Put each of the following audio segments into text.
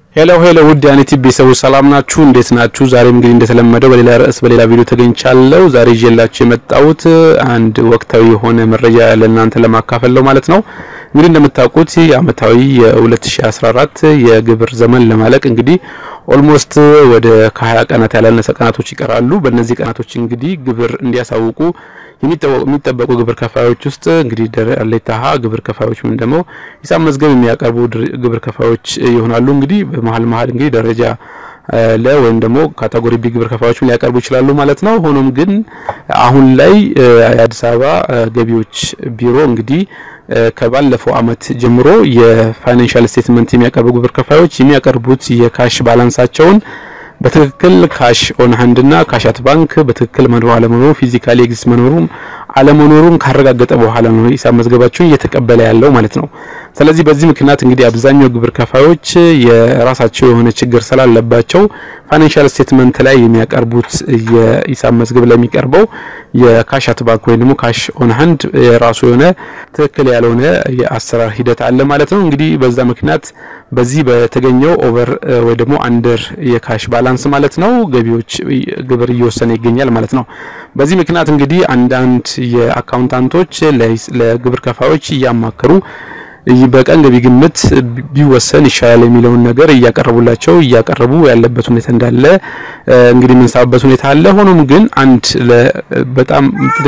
ሄሎ ውድ ያኔቲ ቤተሰቦች ሰላም ናችሁ እንዴት ናችሁ ዛሬም እንግዲህ እንደተለመደው በሌላ ርዕስ በሌላ ቪዲዮ ተገኝቻለሁ ዛሬ ይዤላችሁ የመጣሁት አንድ ወቅታዊ የሆነ መረጃ ለእናንተ ለማካፈል ነው ማለት ነው እንግዲህ እንደምታውቁት የአመታዊ የ2014 የግብር ዘመን ለማለቅ እንግዲህ ኦልሞስት ወደ 20 ቀናት ያላነሰ ቀናቶች ይቀራሉ በእነዚህ ቀናቶች እንግዲህ ግብር እንዲያሳውቁ የሚጠበቁ ግብር ከፋዮች ውስጥ እንግዲህ ለታሃ ግብር ከፋዮች ምን ደሞ ሂሳብ መዝገብ የሚያቀርቡ ግብር ከፋዮች ይሆናሉ እንግዲህ በመሃል እንግዲህ ደረጃ ለወይም ደሞ ካቴጎሪ ቢ ግብር ከፋዮች ሊያቀርቡ ይችላሉ ማለት ነው ሆኖም ግን አሁን ላይ የአዲስ አበባ ገቢዎች ቢሮ እንግዲህ ከባለፈው አመት ጀምሮ የፋይናንሻል ስቴትመንት የሚያቀርቡ ግብር ከፋዮች የሚያቀርቡት የካሽ ባላንሳቸውን በትክክል ካሽ ኦን ሃንድ እና ካሽ አት ባንክ በትክክል መኖር አለመኖር ፊዚካሊ ኤግዚስት መኖሩን አለመኖሩን ካረጋገጠ በኋላ ነው ሂሳብ መዝገባቸውን እየተቀበለ ያለው ማለት ነው ስለዚህ በዚህ ምክንያት እንግዲህ አብዛኛው ግብር ከፋዮች የራሳቸው የሆነ ችግር ስላለባቸው ፋይናንሻል ስቴትመንት ላይ የሚያቀርቡት የሂሳብ መዝገብ ላይ የሚቀርበው የካሽ አት ባንክ ወይ ደግሞ ካሽ ኦን ሃንድ የራሱ የሆነ ትክክል ያልሆነ የአሰራር ሂደት አለ ማለት ነው እንግዲህ በዛ ምክንያት በዚህ በተገኘው ኦቨር ወይ ደግሞ አንደር የካሽ ባላንስ ማለት ነው ገቢዎች ግብር እየወሰነ ይገኛል ማለት ነው በዚህ ምክንያት እንግዲህ አንዳንድ የአካውንታንቶች ለግብር ከፋዮች ያማከሩ በቀን ገቢ ግምት ቢወሰን ይሻላል የሚለውን ነገር ያቀረቡ ያለበት ሁኔታ እንዳለ እንግዲህ ምንሳበበት ሁኔታ አለ ሆኖም ግን አንድ በጣም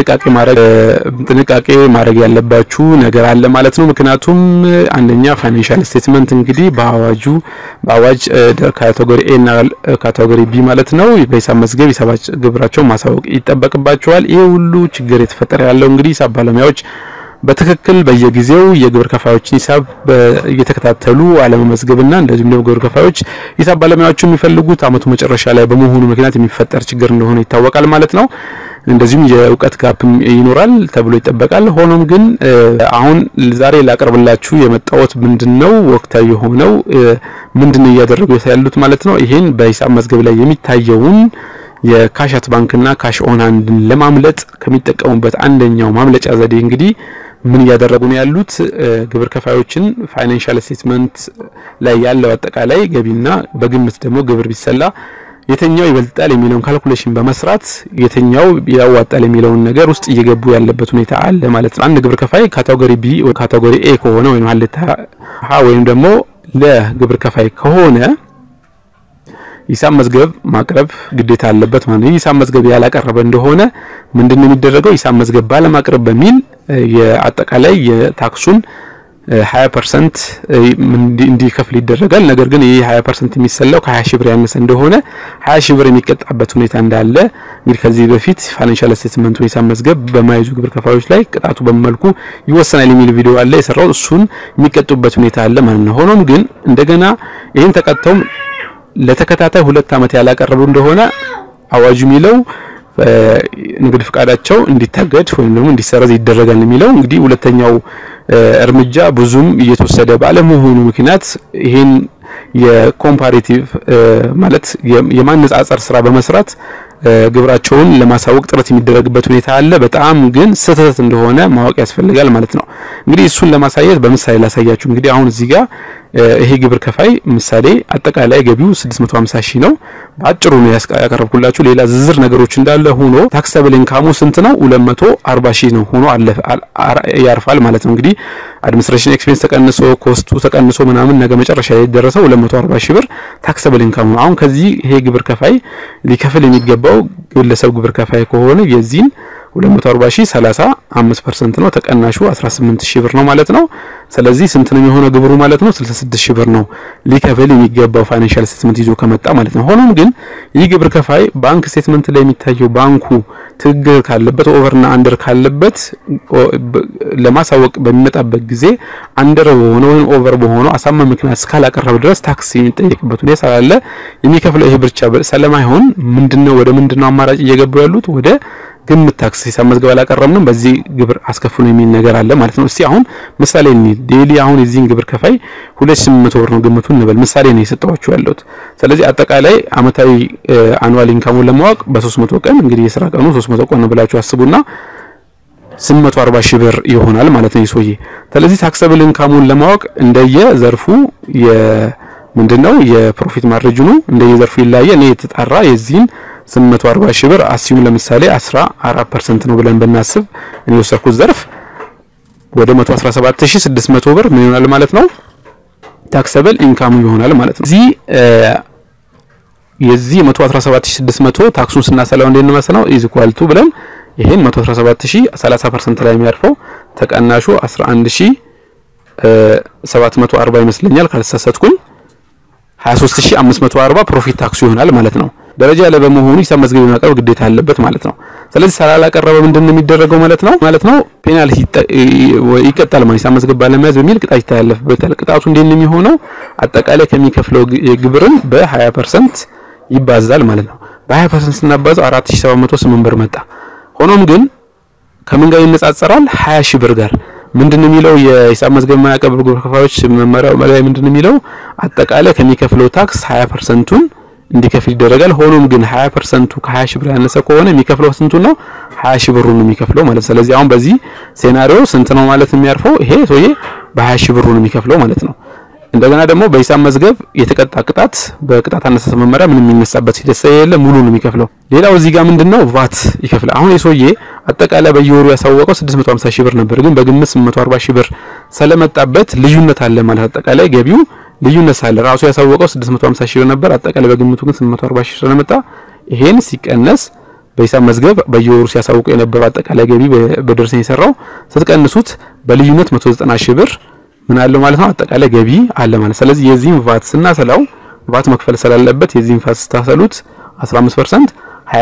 ጥንቃቄ ማድረግ ያለባችሁ ነገር አለ ማለት ነው ምክንያቱም አንደኛ ፋይናንሻል ስቴትመንት እንግዲህ በአዋጅ ካቴጎሪ ኤ እና ካቴጎሪ ቢ ማለት ነው በሂሳብ መዝገብ ሂሳባች ግብራቸው ማሳወቅ ይተበቅባቸዋል ይሄ ሁሉ ችግር የተፈጠረ ያለው እንግዲህ ሂሳብ ባለሙያዎች በትክክል በየጊዜው የግብር ከፋዮችን ሂሳብ እየተከታተሉ አለመመዝገብና እንደዚሁም ደግሞ ግብር ከፋዮች ሂሳብ ባለሙያዎቹ የሚፈልጉት አመቱ መጨረሻ ላይ በመሆኑ ምክንያት የሚፈጠር ችግር እንደሆነ ይታወቃል ማለት ነው እንደዚሁም የእውቀት ጋፕም ይኖራል ተብሎ ይተበቃል ሆኖም ግን አሁን ዛሬ ላቀርብላችሁ የመጣሁት ምንድነው ወቅታዊ ሆነው ምንድነው ያደረጉ ያሉት ማለት ነው ይሄን በሂሳብ መዝገብ ላይ የሚታየውን የካሽ አት ባንክ እና ካሽ ኦን ሃንድ ለማምለጥ ከሚጠቀሙበት አንደኛው ማምለጫ ዘዴ እንግዲህ ምን ያደረጉ ነው ያሉት ግብር ከፋዮችን ፋይናንሻል ስቴትመንት ላይ ያለው አጠቃላይ ገቢና በግምት ደግሞ ግብር ቢሰላ የተኛው ይበልጣል የሚለውን ካልኩሌሽን በመስራት የተኛው ያዋጣል የሚለውን ነገር ውስጥ እየገቡ ያለበት ሁኔታ አለ ማለት ነው አንድ ግብር ከፋይ ካቴጎሪ ቢ ወይ ካቴጎሪ ኤ ከሆነ ወይ ማለት ወይም ደግሞ ለግብር ከፋይ ከሆነ ሂሳብ መዝገብ ማቅረብ ግዴታ አለበት ማለት ነው ሂሳብ መዝገብ ያላቀረበ እንደሆነ ምንድነው የሚደረገው ሂሳብ መዝገብ ባለማቅረብ በሚል የአጠቃላይ የታክሱን 20% እንዲከፍል ይደረጋል ነገር ግን ይሄ 20% የሚሰለው ከ20 ሺህ ብር ያነሰ እንደሆነ 20 ሺህ ብር የሚቀጣበት ሁኔታ እንዳለ እንግዲህ ከዚህ በፊት ፋይናንሻል ስቴትመንት ወይ ሂሳብ መዝገብ በማይዙ ግብር ከፋዮች ላይ ቅጣቱ በመልኩ ይወሰናል የሚል ቪዲዮ አለ የሰራው እሱን የሚቀጡበት ሁኔታ አለ ማለት ነው ሆኖም ግን እንደገና ይሄን ተቀጣው ለተከታታይ 2 አመት ያላቀረቡ እንደሆነ አዋጁ የሚለው ንግድ ፍቃዳቸው እንዲታገድ ወይም ደግሞ እንዲሰረዝ ይደረጋል የሚለው እንግዲህ ሁለተኛው እርምጃ ብዙም እየተወሰደ ባለመሆኑ ምክንያት ይሄን የኮምፓሬቲቭ ማለት የማነጻጸር ስራ በመስራት ግብራቸውን ለማሳወቅ ጥረት የሚደረግበት ሁኔታ አለ በጣም ግን ስህተት እንደሆነ ማወቅ ያስፈልጋል ማለት ነው እንግዲህ እሱን ለማሳየት በምሳሌ ላሳያችሁ እንግዲህ አሁን እዚህ ጋር ይሄ ግብር ከፋይ ምሳሌ አጠቃላይ ገቢው 650 ሺህ ነው ባጭሩ ነው ያቀርብኩላችሁ ሌላ ዝርዝር ነገሮች እንዳለ ሆኖ ታክሰብል ኢንካሙ ስንት ነው 240 ሺህ ነው ሆኖ ያርፋል ማለት ነው እንግዲህ አድሚኒስትሬሽን ኤክስፔንስ ተቀንሶ ኮስቱ ተቀንሶ ምናምን ነገ መጨረሻ ላይ ደረሰው 240 ሺህ ብር ታክሰብል ኢንካሙ አሁን ከዚህ ይሄ ግብር ከፋይ ሊከፍል የሚገባው ግለሰብ ግብር ከፋይ ከሆነ የዚህን 240 ሺህ 35% ነው ተቀናሹ 18 ሺህ ብር ነው ማለት ነው ስለዚህ ስንት ነው የሚሆነው ግብሩ ማለት ነው 66 ሺህ ብር ነው ሊከፍል የሚገባው ፋይናንሻል ስቴትመንት ይዞ ከመጣ ማለት ነው ሆኖም ግን ይህ ግብር ከፋይ ባንክ ስቴትመንት ላይ የሚታየው ባንኩ ትግር ካለበት ኦቨርና አንደር ካለበት ለማሳወቅ በሚመጣበት ጊዜ አንደር ሆኖ ወይም ኦቨር በሆነ አሳማኝ ምክንያት እስካላቀረበ ድረስ ታክስ የሚጠየቅበት ሁኔታ ስላለ የሚከፍለው ይሄ ብቻ ሰለማይሆን ምንድነው አማራጭ እየገቡ ያሉት ወደ ግምት ታክስ ሂሳብ መዝገብ አላቀረብንም በዚህ ግብር አስከፍሉ የሚል ነገር አለ ማለት ነው እስቲ አሁን ምሳሌ ዴሊ አሁን የዚህን ግብር ከፋይ 2800 ብር ነው ግምቱን እንበል ምሳሌ ነው የሰጣችሁ ያለው ስለዚህ አጠቃላይ አመታዊ አኑዋል ኢንካሙን ለማወቅ በ300 ቀን እንግዲህ የሥራ ቀኑ 300 ቀን ነው ብላችሁ አስቡና 840 ሺህ ብር ይሆናል ማለት ነው ይሶዬ ስለዚህ ታክሰብል ኢንካሙን ለማወቅ እንደየ ዘርፉ ምንድነው የፕሮፊት ማርጂኑ እንደየዘርፉ ይለያያል እኔ የተጣራ የዚህን 840 ሺህ ብር አሲዩም ለምሳሌ 14% ነው ብለን ብናስብ እኔ ወሰድኩት ዘርፍ ወደ 117600 ብር ምን ይሆናል ማለት ነው ታክሰብል ኢንካም ይሆናል ማለት ነው እዚህ የዚህ 117600 ታክሱን ስናሰላው እንደምን መስለው ኢዝ ኢኳል ቱ ብለን ይሄን 117000 30% ላይ የሚያርፈው ተቀናሹ 11740 ይመስለኛል ካልተሳሳትኩኝ 23540 ፕሮፊት ታክሱ ይሆናል ማለት ነው ደረጃ ያለ በመሆኑ ሂሳብ መዝገብ ማቅረብ ግዴታ አለበት ማለት ነው ስለዚህ ሳላቀረበ ምንድነው የሚደረገው ማለት ነው ፔናልቲ ይቀጣል ማለት ሂሳብ መዝገብ ባለመያዝ በሚል ቅጣት ይተላለፍበታል ቅጣቱ እንዴት ነው የሚሆነው አጠቃላይ ከሚከፍለው የግብርን በ20% ይባዛል ማለት ነው በ20% ስናባዛው 4708 ብር መጣ ሆኖም ግን ከምን ጋር ይነጻጸራል 20 ሺህ ብር ጋር ምንድነው የሚለው የሂሳብ መዝገብ ማያቀርቡ ግብር ከፋዮች መመሪያው ላይ ምንድነው የሚለው አጠቃላይ ከሚከፍለው ታክስ 20%ን እንዲከፍል ይደረጋል ሆኖም ግን 20%ቱ ከ20 ሺህ ብር ያነሰ ከሆነ የሚከፍለው ስንቱ ነው 20 ሺህ ብሩን ነው የሚከፍለው ማለት ስለዚህ አሁን በዚህ ሴናሪዮ ስንት ነው ማለት የሚያርፈው ይሄ ሶዬ በ20 ሺህ ብሩን ነው የሚከፍለው ማለት ነው እንደገና ደግሞ በሂሳብ መዝገብ የተቀጣ ቅጣት በቅጣት አነሳስ መመሪያ ምንም የሚነሳበት ሂደት ስለሌለ ሙሉ ነው የሚከፍለው ሌላው እዚህ ጋር ምንድነው ቫት ይከፍላል አሁን የሶዬ አጠቃላይ በየወሩ ያሳወቀው 650 ሺህ ብር ነበር ግን በግምት 840 ሺህ ብር ስለመጣበት ልዩነት አለ ማለት አጠቃላይ ገቢው ልዩነት አለ ራሱ ያሳወቀው 650 ሺህ ብር ነበር አጠቃላይ በግምቱ ግን 840 ሺህ ስለመጣ ይሄን ሲቀነስ በሂሳብ መዝገብ በየወሩ ሲያሳውቀው የነበረው አጠቃላይ ገቢ በደርሰኝ የሰራው ስትቀንሱት በልዩነት 190 ሺህ ብር ምን አለ ማለት ነው አጠቃላይ ገቢ አለ ማለት ስለዚህ የዚህን ቫት ስናሰላው ቫት መክፈል ስላለበት የዚህን ቫት ስታሰሉት 15%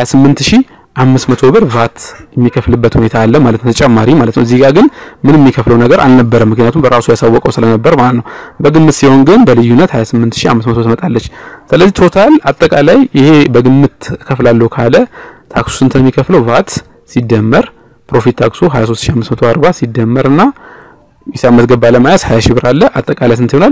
28500 ብር ቫት የሚከፍልበት ሁኔታ አለ ማለት ነው ተጨማሪ ማለት ነው እዚህ ጋር ግን ምንም የሚከፍለው ነገር አልነበረም ምክንያቱም በራሱ ያሳወቀው ስለነበር ማለት ነው በግምት ሲሆን ግን በልዩነት 28500 ትመጣለች ስለዚህ ቶታል አጠቃላይ ይሄ በግምት ከፍላለሁ ካለ ታክሱ ስንት ነው የሚከፍለው ቫት ሲደመር ፕሮፊት ታክሱ 23540 ሲደመርና ሂሳብ መዝገብ ባለማያስ 20 ሺህ ብር አለ አጠቃላይ ስንት ይሆናል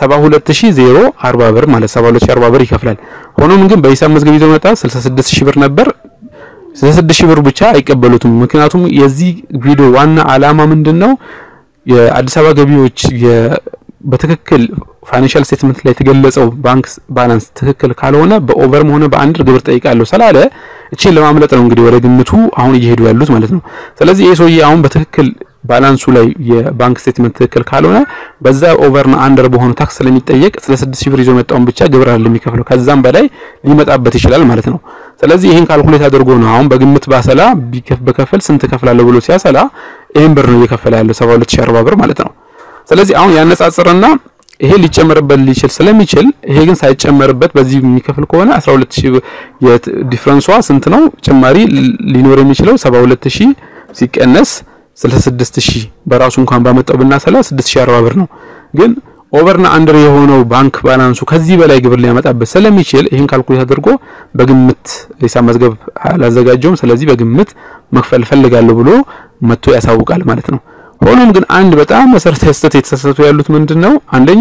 72040 ብር ማለት 72040 ብር ይከፍላል ሆኖም ግን በሂሳብ መዝገብ ይዞ መጣ 66000 ብር ነበር 66000 ብር ብቻ አይቀበሉትም ምክንያቱም የዚህ ቪዲዮ ዋና አላማ ምንድነው የአዲስ አበባ ገቢዎች በትክክል ፋይናንሻል ስቴትመንት ላይ የተገለጸው ባንክ ባላንስ ትክክል ካልሆነ በኦቨርም ሆነ በአንደር ግብር ጠይቃለሁ ስላለ እቺን ለማምለጥ ነው እንግዲህ ወደ ግምቱ አሁን እየሄዱ ያሉት ማለት ነው ስለዚህ ይሄ ሰውዬ አሁን በትክክል ባላንሱ ላይ የባንክ ስቴትመንት ትክክል ካልሆነ በዛ ኦቨርና አንደር በሆነ ታክስ ስለሚጠየቅ 6000 ብር ይዞ መጣውን ብቻ ግብር አይደለም የሚከፍለው ከዛም በላይ ሊመጣበት ይችላል ማለት ነው ስለዚህ ይሄን ካልኩሌት አድርጎ ነው አሁን በግምት ባሰላ በከፈል ስንት ከፍላለሁ ብሎ ሲያሰላ ይሄን ብር ነው እየከፈለ ያለው 72040 ብር ማለት ነው ስለዚህ አሁን ያነጻጽርና ይሄ ሊጨመርበት ሊችል ስለሚችል ይሄ ግን ሳይጨመርበት በዚህ የሚከፍል ከሆነ 12000 የዲፈረንሷ ስንት ነው ጭማሪ ሊኖር የሚችለው 72000 ሲቀነስ 66000 በራሱ እንኳን ባመጣው ብናሰላ 6040 ብር ነው ግን ኦቨርና አንደር የሆነው ባንክ ባላንሱ ከዚህ በላይ ግብር ሊያመጣበት ስለሚችል ይሄን ካልኩሌት አድርጎ በግምት ሂሳብ መዝገብ አላዘጋጀውም ስለዚህ በግምት መክፈል ፈልጋለሁ ብሎ መጥቶ ያሳውቃል ማለት ነው ሆኖም ግን አንድ በጣም መሰረታዊ ስህተት የተሰሰቱ ያሉት ምንድነው አንደኛ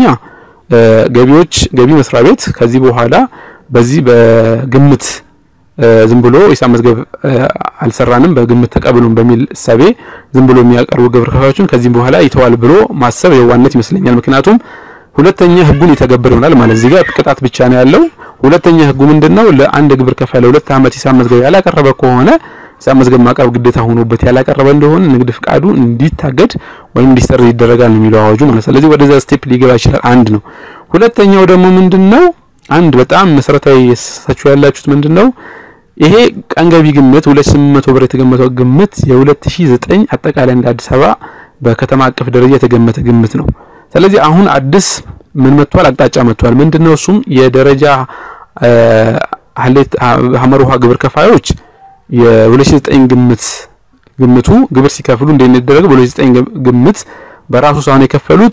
ገቢ መስሪያ ቤት ከዚህ በኋላ በዚህ በግምት ዝም ብሎ ሂሳብ መዝገብ አልሰራንም በግምት ተቀበሉን በሚል እሳቤ ዝም ብሎ የሚያቀርቡ ግብር ከፋዮችን ከዚህ በኋላ ይተዋል ብሎ ማሰብ የዋነት ይመስለኛል ምክንያቱም ሁለተኛ ህጉን ይተገበር ይሆናል ማለት እዚህ ጋር ቅጣት ብቻ ነው ያለው ሁለተኛ ህጉ ምንድነው ለአንድ ግብር ከፋይ ለሁለት አመት ሂሳብ መዝገብ ያላቀረበ ከሆነ ሂሳብ መዝገብ ማቅረብ ግዴታ ሆኖበት ያላቀረበ እንደሆነ ንግድ ፍቃዱ እንዲታገድ ወይም እንዲሰረዝ ይደረጋል ነው የሚለው አዋጁ ማለት ስለዚህ ወደዛ ስቴፕ ሊገባ ይችላል አንድ ነው ሁለተኛው ደግሞ ምንድነው አንድ በጣም መሰረታዊ የሰሳችሁ ያላችሁት ምንድነው ይሄ ቀንገቢ ግምት 2800 ብር የተገመተው ግምት የ2009 አጠቃላይ እንደ አዲስ አበባ በከተማ አቀፍ ደረጃ የተገመተ ግምት ነው ስለዚህ አሁን አዲስ ምን መጥቷል አቅጣጫ መጥቷል ምንድነው እሱም የደረጃ ሀመሩሃ ግብር ከፋዮች የ2009 ግምቱ ግብር ሲከፍሉ እንደነደረገ በ2009 ግምት በራሱ ሳይሆን የከፈሉት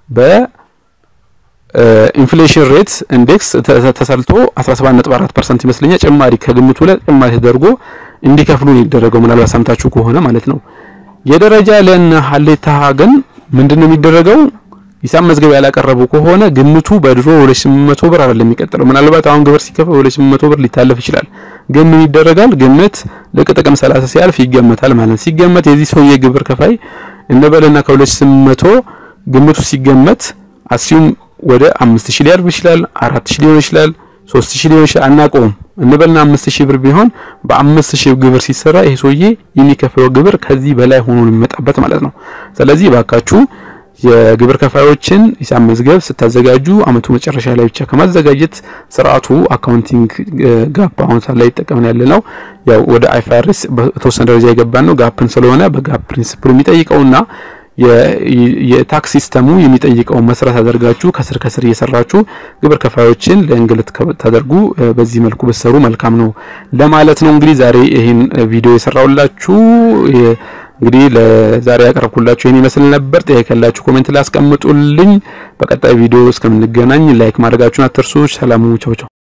ኢንፍሌሽን ሬት ኢንዴክስ ተሰልቶ 17.4% ይመስለኛል ጭማሪ ከግምቱ ላይ ጭማሪ ተደርጎ እንዲከፍሉ ነው ይደረገው ምናልባት ሰምታችሁ ከሆነ ማለት ነው የደረጃ ለና ሀሌታ ግን ምንድነው የሚደረገው ሂሳብ መዝገብ ያላቀረቡ ከሆነ ግምቱ በድሮ 2800 ብር አይደለም የሚቀጥለው ምናልባት አሁን ግብር ሲከፈል 2800 ብር ሊታለፍ ይችላል ግን ምን ይደረጋል ግምት ለጥቅም 30 ሲያልፍ ይገመታል ማለት ሲገመት የዚህ ሰው የግብር ከፋይ እንደበለና ከ2800 ግምቱ ሲገመት አሲዩም ወደ 5000 ሊያርፍ ይችላል 4000 ሊሆን ይችላል 3000 ሊሆን ይችላል አናቆም እንበልና 5000 ብር ቢሆን በ5000 ግብር ሲሰራ ይሄ ሰውዬ የሚከፍለው ግብር ከዚህ በላይ ሆኖ ነው የሚመጣበት ማለት ነው ስለዚህ ባካችሁ የግብር ከፋዮችን ሂሳብ መዝገብ ስታዘጋጁ አመቱ መጨረሻ ላይ ብቻ ከማዘጋጀት ስርዓቱ አካውንቲንግ ጋፕ አሁን ላይ ተጠቅመን ያለነው ያው ወደ አይፋርስ በተወሰነ ደረጃ የገባን ነው ጋፕን ስለሆነ በጋፕ ፕሪንሲፕል የሚጠይቀውና የታክስ ሲስተሙ የሚጠይቀው መስራት አድርጋችሁ ከስር እየሰራችሁ ግብር ከፋዮችን ለእንግልት ተደርጉ በዚህ መልኩ በሰሩ መልካም ነው ለማለት ነው እንግዲህ ዛሬ ይሄን ቪዲዮ የሰራውላችሁ እንግዲህ ለዛሬ ያቀርብኩላችሁ ይሄን ይመስል ነበር ጥያቄ ካላችሁ ኮሜንት ላይ አስቀምጡልኝ በቀጣይ ቪዲዮ እስከምንገናኝ ላይክ ማድረጋችሁን አትርሱ ሰላም ቻው